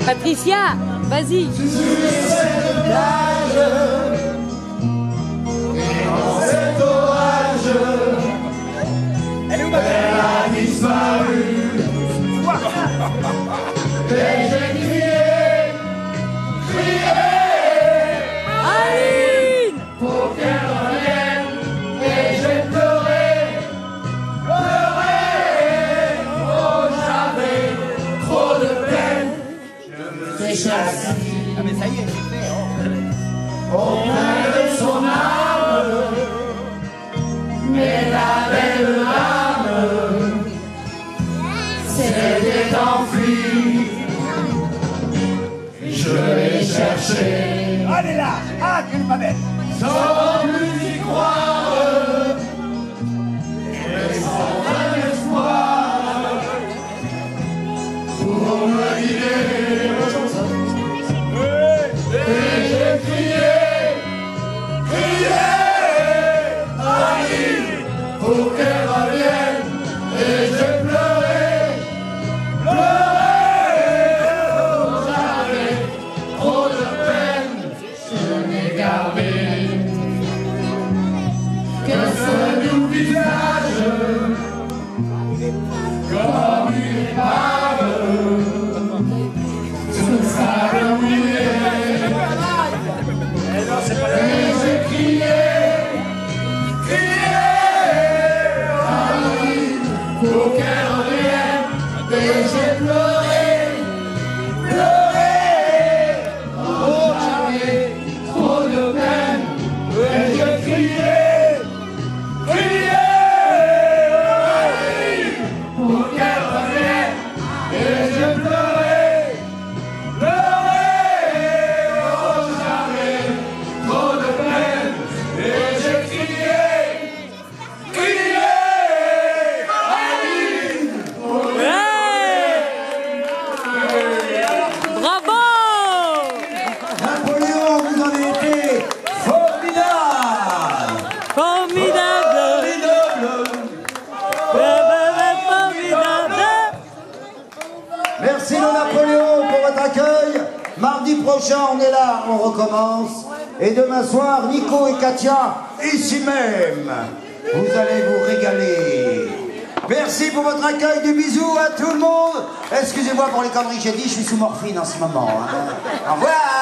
Patricia, vas-y. Cet orage, elle a disparu. Et j'ai crié, Aline, pour qu'elle revienne. Et j'ai pleuré, oh j'avais trop de peine. Je me suis assis. Ah mais ça y est, c'est fait. Auprès de son âme, mais la belle âme s'était enfuie. Je l'ai cherchée. Allez là. Ah, quelle pas belle. Sans plus y croire, et sans un espoir pour me guider. Et j'ai crié, Aline, pour qu'elle revienne. Et j'ai pleuré, oh, j'avais trop de peine. Je n'ai gardé que ce doux visage, comme une épave, sous sable mouillé. Et j'ai crié, Aline, pour qu'elle revienne. Et j'ai pleuré, oh j'avais trop de peine. Et j'ai crié, Aline, pour qu'elle revienne. Et j'ai pleuré, oh j'avais trop de peine. Et j'ai crié, Aline, pour bravo. Napoléon, vous en avez été formidable. Formidable. Formidable. Merci le Napoléon pour votre accueil. Mardi prochain, on est là, on recommence. Et demain soir, Nico et Katia, ici même. Vous allez vous régaler. Merci pour votre accueil, des bisous à tout le monde. Excusez-moi pour les conneries que j'ai dit, je suis sous morphine en ce moment. Hein. Au revoir.